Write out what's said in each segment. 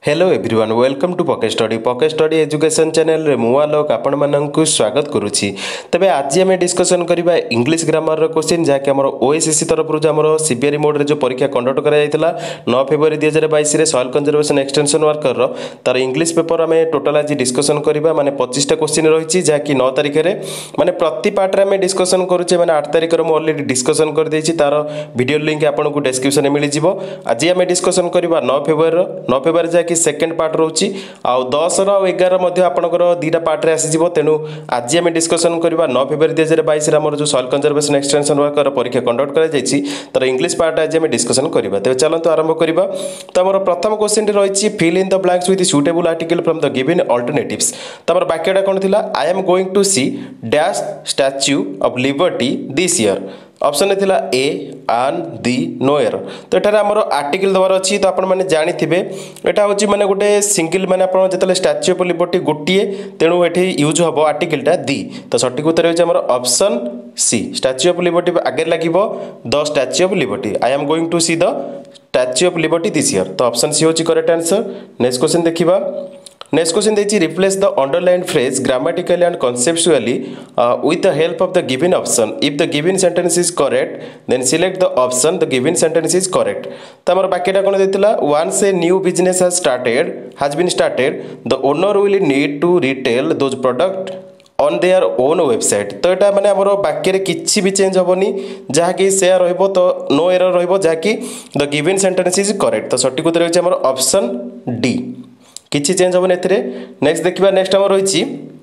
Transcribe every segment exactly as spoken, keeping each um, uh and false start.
Hello everyone welcome to pocket study pocket study education channel रे मु आलोक आपण माननकु स्वागत करूची। तबे आज आम डिस्कशन करबा इंग्लिश ग्रामर रो क्वेश्चन जाके हमर ओएसएससी तरफ रो हमर सीबीआरई मोड रे जो परीक्षा कंडक्ट करा जायतिला नौ फरवरी दो हज़ार बाईस रे सॉइल कंजर्वेशन एक्सटेंशन वर्कर रो तार इंग्लिश पेपर आम टोटल आज डिस्कशन करबा माने पच्चीस टा क्वेश्चन रहिछि जाकि नौ तारिख रे माने प्रति पार्ट रे आम डिस्कशन करूचे माने आठ तारिख रो मु ऑलरेडी डिस्कशन कर देछि तार वीडियो लिंक आपनको डिस्क्रिप्शन में मिल जिवो। आज आम डिस्कशन करबा नौ फरवरी रो नौ फरवरी जाकि सेकेंड पार्ट रोची आउ दस रु एगार आपंकर दुईटा पार्ट आसीज तेणु आज आम डिस्कसन करवा नौ फरवरी दुई हजार बैस जो सॉइल कंजर्वेशन एक्सटेंशन वर्कर परीक्षा कंडक्ट कर इंग्लिश पार्ट आज आम डिस्कसन करवा। तेज चलते आरंभ करवा। तो आम प्रथम क्वेश्चन रही fill in the blanks with suitable article from the given alternatives. तो आम वाक्यटा कौन थी I am going to see dash statue of liberty this year. Option थी ए आन दी नो एर। तो ये आमर आर्टिकल दबार अच्छी तो आपने जाथे यहाँ हूँ मैंने गोटे सिंगल मैंने जो स्टैच्यू ऑफ लिबर्टी गोटे तेणु ये यूज हम आर्टिकलटा दी। तो सठिक उत्तर होकर आमर option C statue of liberty आगे लगे the statue of liberty. I am going to see the statue of liberty this year. तो ऑप्शन सी हूँ करेक्ट आंसर। नेक्स्ट क्वेश्चन देखा। नेक्स्ट क्वेश्चन देखिए replace the underline phrase grammatically and conceptually with the help of the given option. If the given sentence is correct then select the option the given sentence is correct. तो आम वाक्यटा कौन देता once a new business has started has been started the owner will need to retail those product on their own website. तो यहाँ मैंने आम वाक्य किसी भी चेंज हेनी जहाँकि से रो तो नो एरर रही the given sentence is correct. तो सठिक उत्तर होकर आम ऑप्शन डी किसी चेंज हेनी ए। नेक्स्ट देखा। नेक्स्ट आम रही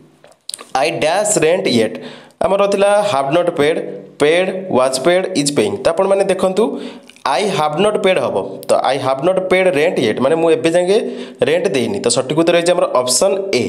आई डैश रेंट येट आमर था have not paid paid was paid is paying. तो आपण मैंने देखूँ आई हाव नॉट पेड हम तो I have not paid rent yet माने मुझे जाए रेंट देनी। तो सठिक उत्तर होकर आमर ऑप्शन ए।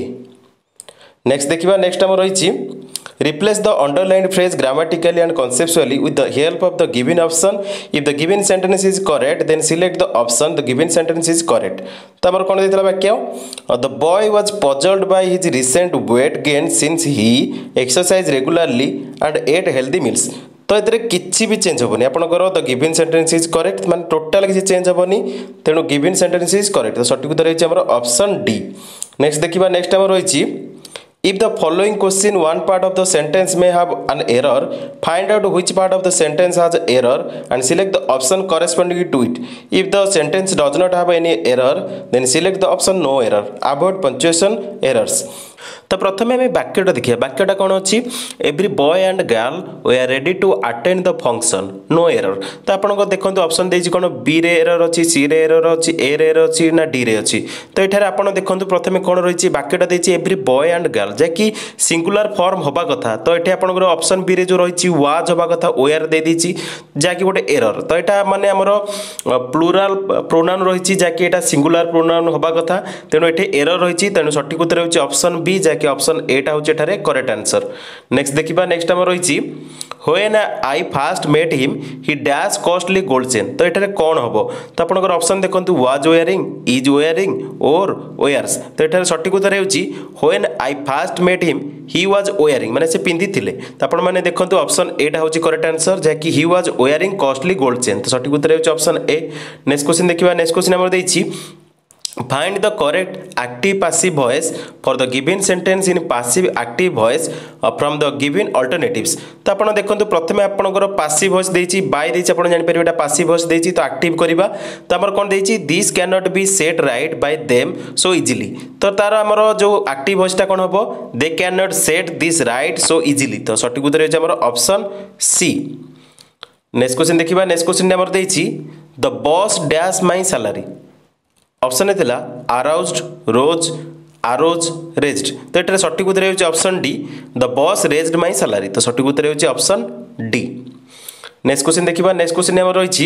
नेक्स्ट देखा। नेक्स्ट आम रही replace the underline phrase grammatically and conceptually with the help of the given option. If the given sentence is correct then select the option the given sentence is correct. तो आमर कौन देता वाक्य the boy was puzzled by his recent weight gain since he exercise regularly and ate healthy meals. तो ये किसी भी change हेनी आपंकर the given sentence is correct माने टोटाल किसी चेंज हेनी तेणु गिवन सेंटेंस इज करेक्ट। तो सठिक उत्तर होकर ऑप्शन डी। नेक्स्ट देखा। नेक्स्ट आम रही if the following question one part of the sentence may have an error find out which part of the sentence has error and select the option corresponding to it. If the sentence does not have any error then select the option no error avoid punctuation errors। तो प्रथम आम वाक्यटा देखिए वाक्यटा कौन अच्छी every boy and girl we are ready to attend the function no error. तो आपको देखो ऑप्शन देती कौन बी रे एरर अच्छी सी रे एरर अच्छी ए रे एरर अच्छी ना डी रे अच्छी। तो ये आप देखो प्रथम कौन रही वाक्यटा देती एवरी बॉय एंड गर्ल जैकि सिंगुलर फॉर्म हवा कथा। तो ये आपंकर ऑप्शन बी रे जो रही वाज हवा कथा ओ आर दे देती जहाँकि गोटे एरर। तो यहाँ माने आमर प्लूराल प्रोनाउन रही जहाँकि यहाँ सिंगुलर प्रोनाउन हवा कथा तेणु ये एरर रही तेणु सठिक उत्तर होकर ऑप्शन बी जहाँकि ऑप्शन एटा हूँ करेक्ट आंसर। नेक्स्ट देखा। नेक्स्ट आम रही when I first met him he dash costly gold chain. तो ये कौन हम तो आपंकर ऑप्शन देखो वाज वेयरिंग इज वेयरिंग और वेयर्स। तो ये सठिक उत्तर हो when I first met him he was wearing माने से पिंधि थिले। तो आपण माने देखो ऑप्शन एटा हूँ करेक्ट आंसर जहाँकि he was wearing costly gold chain. तो सठिक उत्तर हो ऑप्शन ए। नेक्स्ट क्वेश्चन देखा। नेक्स्ट क्वेश्चन आम देछि find the correct active passive voice for the given sentence in passive active voice uh, from the given alternatives। तो आपण देखंतु प्रथमे आपनकर passive voice देछि बाय देछि आपण जानि परिबा passive voice देछि तो एक्टिव करबा। तो हमर कोन देछि this cannot be set right by them so easily। तो तार हमर जो एक्टिव voice ता कोन हबो they cannot set this right so easily। तो सठिक उत्तर होय हमर ऑप्शन सी। नेक्स्ट क्वेश्चन देखिबा। नेक्स्ट क्वेश्चन हमर देछि the boss dash my salary। Option थी अराउज्ड रोज आरोज रेज्ड। तो ये सठिक उत्तर होकर option D the boss raised my salary. तो सठिक उत्तर होकर ऑप्शन डी। नेक्स्ट क्वेश्चन देखा। नेक्स्ट क्वेश्चन आम रही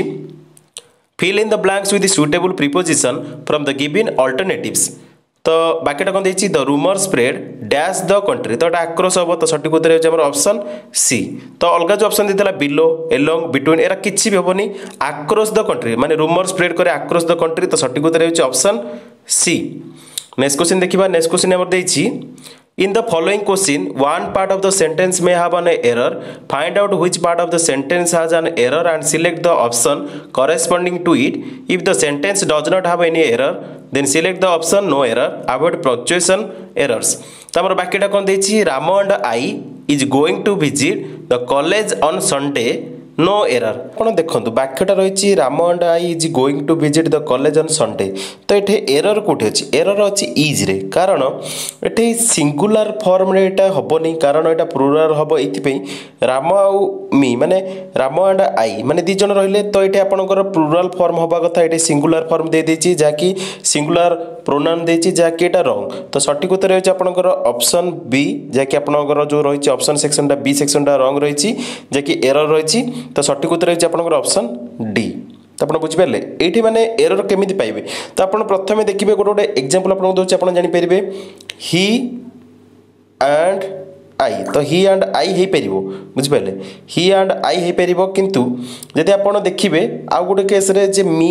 fill in the blanks with suitable preposition from the given alternatives. तो बाकीटा कौन देती the rumour spread dash the country. तो ये आक्रोश हम तो सठिक उत्तर होकर ऑप्शन सी। तो अलग जो ऑप्शन देता बिलो एलोंग बिटवीन एरा किसी भी हेनी आक्रोश द कंट्री माने रूमर स्प्रेड करे आक्रोश द कंट्री। तो सठिक उत्तर होकर ऑप्शन सी। नेक्स्ट क्वेश्चन देखा। नेक्स्ट क्वेश्चन आम देती In the following question, one part of the sentence may have an error. Find out which part of the sentence has an error and select the option corresponding to it. If the sentence does not have any error, then select the option no error. Avoid punctuation errors. तमर बाकीटा कौन देछि Ram and I is going to visit the college on Sunday. No error ଆପଣ ଦେଖନ୍ତୁ ବାକ୍ୟଟା ରହିଛି Ram and I is going to visit the college on Sunday ତ ଏଠି ଏରର କେଉଁଠି ଅଛି ଏରର ଅଛି ଇଜ୍ରେ କାରଣ ଏଠି ସିଙ୍ଗୁଲାର ଫର୍ମରେ ଏଇଟା ହେବନି କାରଣ ଏଇଟା ପ୍ଲୁରାଲ ହେବ ଏଇଥିପାଇଁ ରାମ ଆଉ ମି ମାନେ ରାମ ଆଣ୍ଡ ଆଇ ମାନେ ଦୁଇ ଜଣ ରହିଲେ ତ ଏଠି ଆପଣଙ୍କର ପ୍ଲୁରାଲ ଫର୍ମ ହେବା କଥା ଏଠି ସିଙ୍ଗୁଲାର ଫର୍ମ ଦେଇଦେଇଛି ଯାହାକି ସିଙ୍ଗୁଲାର ପ୍ରୋନାଉନ ଦେଇଛି ଯାହାକି ଏଇଟା ରଙ୍ଗ ତ ସଠିକ ଉତ୍ତର ହେଉଛି ଆପଣଙ୍କର ଅପସନ୍ ବି ଯାହାକି ଆପଣଙ୍କର ଯେଉଁ ରହିଛି ଅପସନ୍ ସେକ୍ସନଟା ବି ସେକ୍ସନଟା ରଙ୍ଗ ରହିଛି ଯାହାକି ଏରର ରହିଛି तो सठिक उत्तर होइछ आपनकर ऑप्शन डी तो आपण बुझि पाले एठी माने एरर केमिति पाइबे तो आपण प्रथमे देखिबे गोटे गोटे एग्जांपल आपण दोछि आपण जानि परिबे ही एंड आई तो ही एंड आई हे परिबो बुझि पाले ही एंड आई हे परिबो किंतु जदि आपण देखिबे आ गोटे केस रे जे me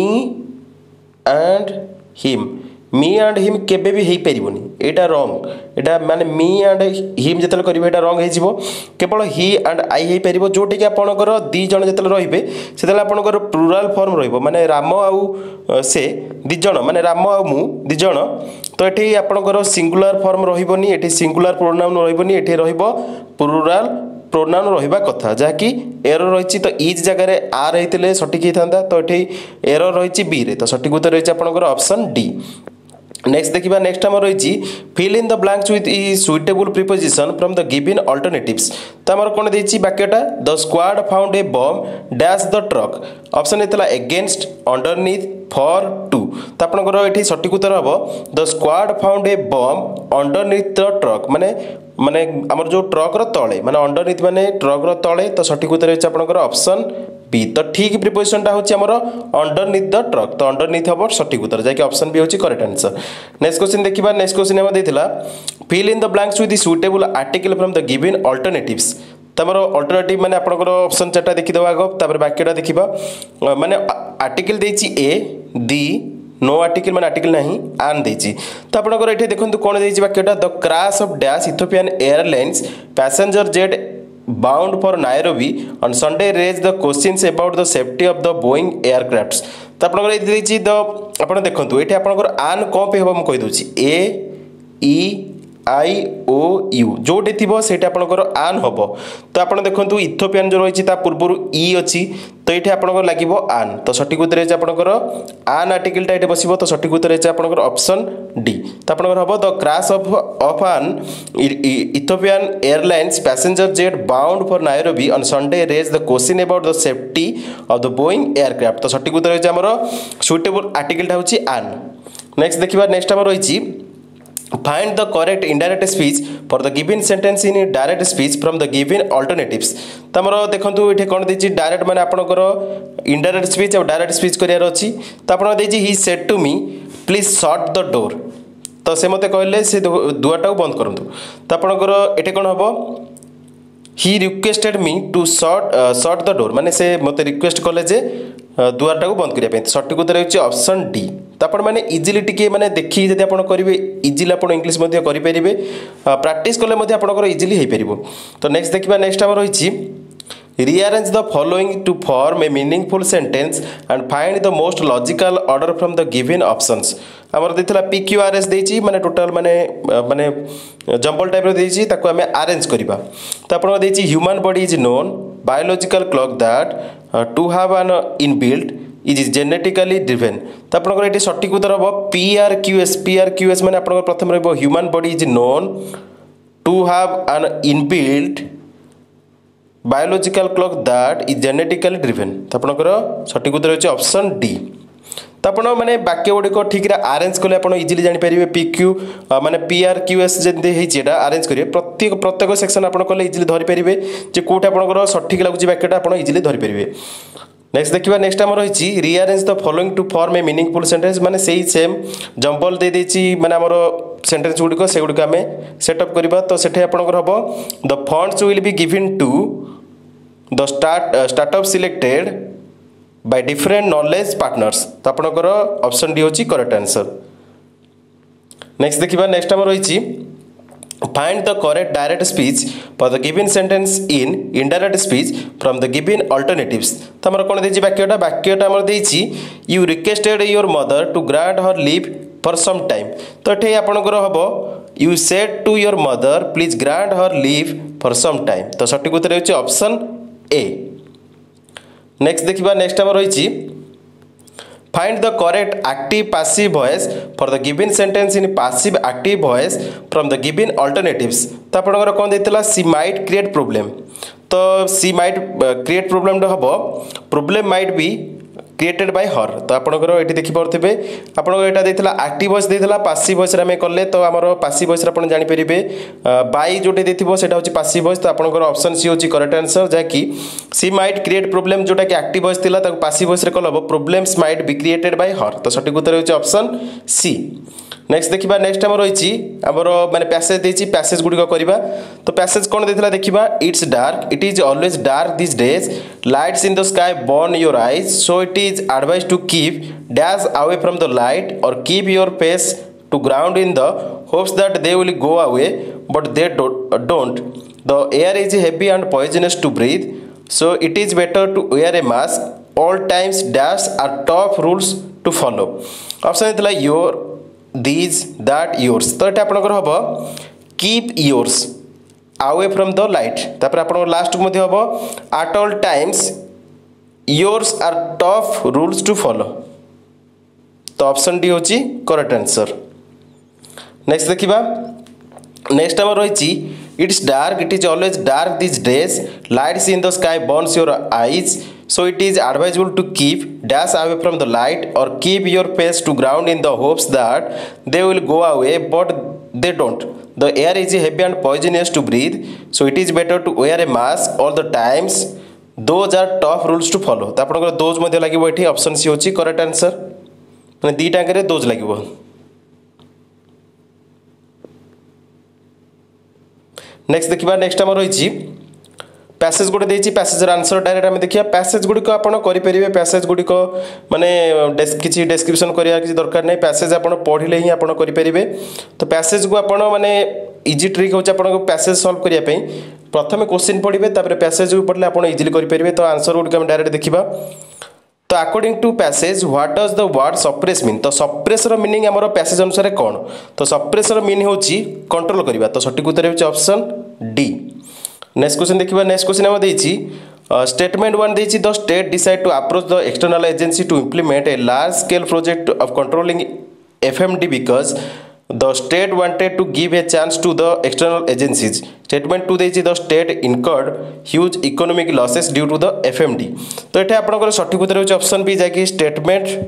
and him me and him केबे भी हेई परिबोनी एटा रॉन्ग एटा माने मी एंड हिम जतल करिवे एटा रॉन्ग हे जिवो केवल ही एंड आई हेई परिबो जोटी के आपनकर दी जण जतल रहिबे सेतल आपनकर प्लुराल फॉर्म रहिबो माने राम आउ से दी जण माने राम आउ मु दी जण तो एठी आपनकर सिंगुलर फॉर्म रहिबोनी एठी सिंगुलर प्रोनाउन रहिबोनी एठी रहिबो प्लुराल प्रोनाउन रहिबा कथा जहाँकि एरर रही तो इज जगह आर होते सठिक होता तो ये एरर रही बी रे तो सठिक उत्तर रही आपंकर ऑप्शन डी नेक्स्ट देखिबा नेक्स्ट आम रही fill in the blanks with the suitable preposition from the given alternatives तो आमर कौन देछि वाक्यटा the squad found a bomb dash the truck option हेतला अगेंस्ट अंडरनीथ फॉर टू तो आपनकर एठी सठिक उत्तर हबो the squad found a bomb underneath the truck माने माने आमर जो ट्रक रो तळे माने अंडरनीथ माने ट्रक रो तळे तो सठिक उत्तर हेछि आपनकर ऑप्शन बी तो ठीक प्रिपोजिशनटा होछि हमर अंडरनीथ द ट्रक तो अंडरनीथ हबो सठिक उत्तर जाय कि ऑप्शन बी होछि करेक्ट आंसर नेक्स्ट क्वेश्चन देखिबा नेक्स्ट क्वेश्चन हम देथिला fill in the blanks with the suitable article from the given alternatives तमरो अल्टरनेटिव माने आपनकर ऑप्शन चारटा देखि दबा आगो तापर वाक्यटा देखिबा माने आर्टिकल देछि ए दी नो आर्टिकल माने आर्टिकल नहीं आन देछि तो आपनकर एठी देखंतु कोन देछि वाक्यटा the crash of dash Ethiopian airlines passenger jet bound for Nairobi on Sunday raised the questions about the safety of the Boeing aircrafts तो आपनकर एथि देछि द आपण देखंतु एठी आपनकर आन कोन पे हबो म कहि दोछि ए ई आई ओ यू जोटे थी से आपंकर आन हम तो आप देखो इथियोपियन जो रही पूर्व इ अच्छी तो ये आपंकर लगे आन तो सठिक उत्तर है आपंकर आन आर्टिकलटा ये बस तो सठिक उत्तर है आपंकर ऑप्शन डी तो आपंकर हम the crash of of an Ethiopian airlines passenger jet bound for Nairobi on Sunday raise the question about the safety of the Boeing aircraft तो सठिक उत्तर है आमर सुइटेबल आर्टिकलटा हूँ आन नेक्स्ट देखा नेक्स्ट आम रही find the correct indirect speech for the given sentence in direct speech from the given alternatives तो हमरो देखंतु एठे कोन देछि डायरेक्ट माने आपनकर इनडायरेक्ट स्पीच और डायरेक्ट स्पीच करियार अछि तो आपण देछि he said to me please shut the door तो से मते कहले से दुआटा बंद करंतु तो आपनकर एठे कोन हबो he requested me to shut shut the door माने से मते रिक्वेस्ट कले जे दुआरटा को बंद करिया पे सठिक उत्तर होछि ऑप्शन डी तो आपण माने इजीली टिके माने देखि जदि आपण करिवे इजीली आपण इंग्लिश मध्ये करि परिबे प्रैक्टिस कले मध्ये आपणकर इजीली हे परिबो तो नेक्स्ट देखिबा नेक्स्ट हम रहिछि rearrange the following to form a meaningful sentence and find the most logical order from the given options हमर देथिला p q r s देछि माने टोटल माने माने जंबल टाइप रो देछि ताको हमें अरेंज करिबा तो आपण देछि human body is known biological clock that to have an inbuilt is genetically driven तो आपनकर एटी सठिक उत्तर हबो p r q s p r q s माने आपनकर प्रथम रहबो human body is known to have an inbuilt biological clock that is genetically driven तो आपनकर सठिक उत्तर होछि ऑप्शन डी तो आप मैंने वाक्य गुड़िक ठीक आरेंज कले आप इजिली जापर पी क्यू माने पी आर क्यू एस जमी आरेंज करेंगे प्रत्येक प्रत्येक सेक्शन आप कले इजिली धरीपारे जे कौट आप सठिक लगुच वाक्यटा आप इजिली धरीपारे नेक्स्ट देखिए नेक्स्ट आम रही rearrange the following to form a meaningful sentence माने सेही सेम जंबल दे देछि माने हमर सेंटेंस गुड़िक से गुड़िक आम सेटअप करवा तो सेठे आपनकर हबो the funds will be given to the start startup selected by different knowledge partners तो आपनकर ऑप्शन डी होची करेक्ट आंसर नेक्स्ट देखिबा नेक्स्ट हम रही Find the correct direct speech for the given sentence in indirect speech from the given alternatives. तो हमर कोन देछि वाक्यटा वाक्यटा हमर देछि you requested your mother to grant her leave for some time. तो एठे आपनकर हबो you said to your mother please grant her leave for some time. तो सঠিक उत्तर होछि ऑप्शन ए. नेक्स्ट देखिबा नेक्स्ट हमर होइछि Find the correct active passive voice for the given sentence in passive active voice from the given alternatives. तो आपनकर कोन देतला she might create problem. तो she might uh, create problem द हबो problem might be created by her. तो आपनकर एठी देखि परथिबे आपनकर एटा देतला एक्टिव वॉइस देतला पासिव वॉइस रे हम करले तो हमरो पासिव वॉइस रे आपण जानि परिबे बाय जोटे देथिबो सेटा होची पासिव वॉइस. तो आपनकर ऑप्शन सी होची करेक्ट आंसर जा कि सी माइट क्रिएट प्रॉब्लम जोटा कि एक्टिव वॉइस थिला ताको पासिव वॉइस रे कलबो problems might be created by her. तो सঠিক उत्तर होची ऑप्शन सी. नेक्स्ट देखिबा नेक्स्ट हमर होइची हमरो माने पैसेज देछि पैसेज गुडी को करबा. तो पैसेज कोन देथिला देखिबा it's dark it is always dark this days lights in the sky burn your eyes so it is advise to keep dash away from the light or keep your face to ground in the hopes that they will go away but they don't the air is heavy and poisonous to breathe so it is better to wear a mask all times dash are tough rules to follow. Option देथिला your these that yours. तो एटा आपनकर हबो keep yours away from the light. तापर आपनकर last को मध्ये हबो at all times yours are tough rules to follow. तो ऑप्शन डी होची करेक्ट आंसर. नेक्स्ट देखिबा नेक्स्ट हमर होइची it's dark it is always dark this days lights in the sky burns your eyes so it is advisable to keep dash away from the light or keep your face to ground in the hopes that they will go away but they don't. The air is heavy and poisonous to breathe so it is better to wear a mask all the times. Those are tough rules to follow. तो आपनकर those मध्ये लागिबो एठी option C होची correct answer. माने दी टांगरे दोज लागिबो. नेक्स्ट देखिबा नेक्स्ट हमर होइची पैसेज गुडी देछि पैसेज र आंसर डायरेक्ट हम देखिया पैसेज गुडी को आपण करि परिबे पैसेज गुडी को माने किछि डिस्क्रिप्शन करिया किछि दरकार नै पैसेज आपण पढिले ही आपण करि परिबे. तो पैसेज को आपण माने इजी ट्रिक होछ आपण को पैसेज सॉल्व करिया पई प्रथमे क्वेश्चन पढिबे तापर पैसेज को पढले आपण इजीली करि परिबे. तो आंसर गुडी को हम डायरेक्ट देखिबा. तो according to passage what does the word suppress mean. तो सप्रेस र मीनिंग हमरो पैसेज अनुसार कोन. तो सप्रेस र मीनिंग होची कंट्रोल करिबा. तो सঠিক उत्तर होची ऑप्शन डी. नेक्स्ट क्वेश्चन देखिबा नेक्स्ट क्वेश्चन हम देछि स्टेटमेंट वन देछि the state decide to approach the external agency to implement a large scale project of controlling FMD because the state wanted to give a chance to the external agencies. Statement two देछि the state incurred huge economic losses due to the FMD. तो एठे आपनकर सঠিক उत्तर होछि option B जाकि statement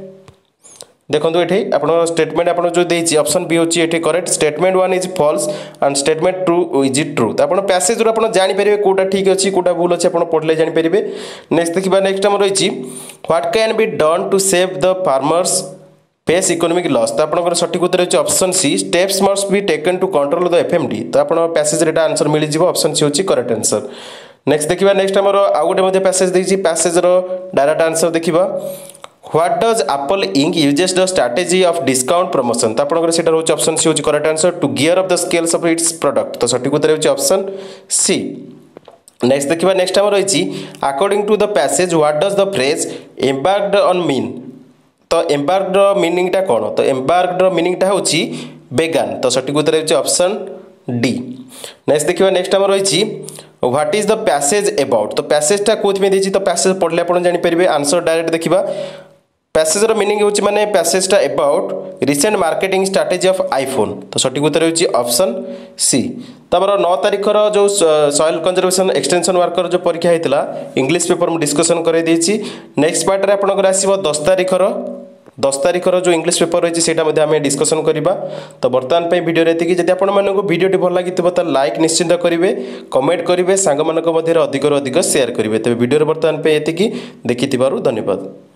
देखो ये आप स्टेटमेंट आप जो देछि ऑप्शन बी होची एठी correct. Statement one is false and statement two is true. तो आप पैसेज रू आप जानि परिबे कोटा ठीक अछि कोटा भूल अछि आप पढले जानि परिबे. नेक्स्ट देखिबा नेक्स्ट हम रहिछि what can be done to save the farmers face economic loss. तो आपनकर सঠিক उत्तर होची option C steps must be taken to control the FMD. तो आपण पैसेज रेटा आंसर मिलि जिवो ऑप्शन सी होची करेक्ट आंसर. नेक्स्ट देखिबा नेक्स्ट हमर आ गोटे मध्ये पैसेज देछि पैसेज रो डायरेक्ट आंसर देखिबा What does Apple Incorporated uses the strategy of discount promotion. तो आपनकर सेटा होची ऑप्शन सी होची correct answer to gear up the scales of its product. तो सঠিক उत्तर होची ऑप्शन सी. नेक्स्ट देखिबा नेक्स्ट हम रहिछि according to the passage what does the phrase embarked on mean. तो एम्बार्क्ड मीनिंग टा कोन. तो एम्बार्क्ड मीनिंग टा होची वेगन. तो सঠিক उत्तर होची ऑप्शन डी. नेक्स्ट देखिबा नेक्स्ट हम रहिछि what is the passage about. तो पैसेज टा कोथि में देछि. तो पैसेज पढले आपण जानि परिबे आंसर डायरेक्ट देखिबा. पैसेज रो मीनिंग होची माने पैसेज टा about recent marketing strategy of iPhone. तो सঠিক उत्तर होची ऑप्शन सी. तमरो नौ तारिख रो जो सॉइल कंजर्वेशन एक्सटेंशन वर्कर जो परीक्षा हेतिला इंग्लिश पेपर में डिस्कशन करे देछि. नेक्स्ट पार्ट रे आपन को आसीबो दस तारिख रो दस तारिख रो जो इंग्लिश पेपर रही सेटा मध्ये आमे डिस्कशन करिबा. तो वर्तमान पे वीडियो रेति कि जदि आपण मानको वीडियोटी भल लागितबो त लाइक निश्चित करिवे कमेंट करिवे सांग मानको मध्ये अधिक रो अधिक शेयर करिवे. तबे वीडियो रे वर्तमान पे एति कि देखितिबारु धन्यवाद.